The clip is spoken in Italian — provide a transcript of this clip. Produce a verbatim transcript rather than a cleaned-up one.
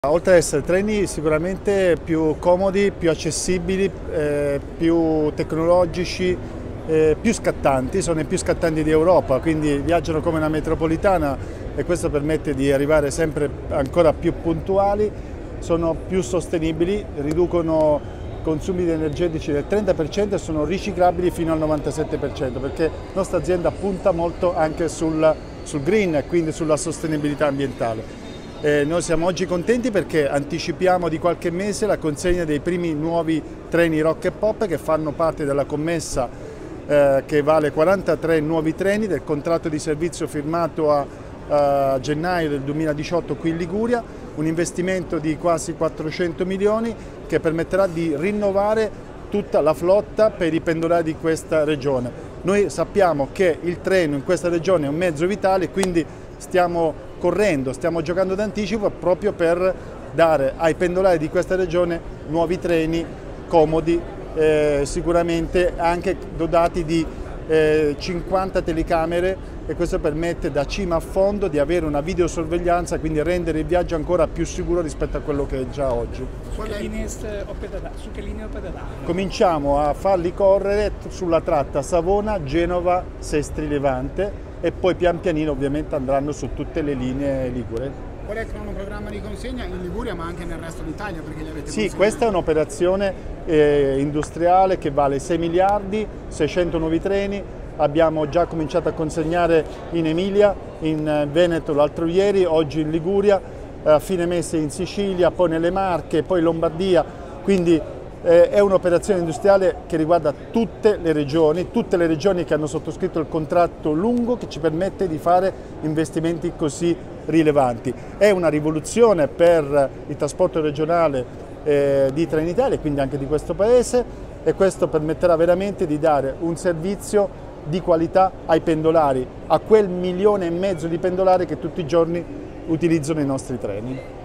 Oltre ad essere treni sicuramente più comodi, più accessibili, eh, più tecnologici, eh, più scattanti, sono i più scattanti di Europa, quindi viaggiano come una metropolitana e questo permette di arrivare sempre ancora più puntuali, sono più sostenibili, riducono consumi energetici del trenta per cento e sono riciclabili fino al novantasette per cento, perché la nostra azienda punta molto anche sul, sul green e quindi sulla sostenibilità ambientale. Eh, noi siamo oggi contenti perché anticipiamo di qualche mese la consegna dei primi nuovi treni Rock e Pop che fanno parte della commessa eh, che vale quarantatré nuovi treni del contratto di servizio firmato a, a gennaio del duemiladiciotto qui in Liguria, un investimento di quasi quattrocento milioni che permetterà di rinnovare tutta la flotta per i pendolari di questa regione. Noi sappiamo che il treno in questa regione è un mezzo vitale, quindi stiamo correndo, stiamo giocando d'anticipo proprio per dare ai pendolari di questa regione nuovi treni comodi, eh, sicuramente anche dotati di eh, cinquanta telecamere, e questo permette da cima a fondo di avere una videosorveglianza, quindi rendere il viaggio ancora più sicuro rispetto a quello che è già oggi. Su che linee, su che linee pedalare? Cominciamo a farli correre sulla tratta Savona, Genova, Sestri, Levante e poi pian pianino ovviamente andranno su tutte le linee ligure. Qual è il cronoprogramma di consegna in Liguria ma anche nel resto d'Italia? Perché li avete Sì, consegnati? questa è un'operazione eh, industriale che vale sei miliardi, seicento nuovi treni. Abbiamo già cominciato a consegnare in Emilia, in Veneto l'altro ieri, oggi in Liguria, a fine mese in Sicilia, poi nelle Marche, poi in Lombardia, quindi eh, è un'operazione industriale che riguarda tutte le regioni, tutte le regioni che hanno sottoscritto il contratto lungo che ci permette di fare investimenti così rilevanti. È una rivoluzione per il trasporto regionale eh, di Trenitalia e quindi anche di questo Paese, e questo permetterà veramente di dare un servizio di qualità ai pendolari, a quel milione e mezzo di pendolari che tutti i giorni utilizzano i nostri treni.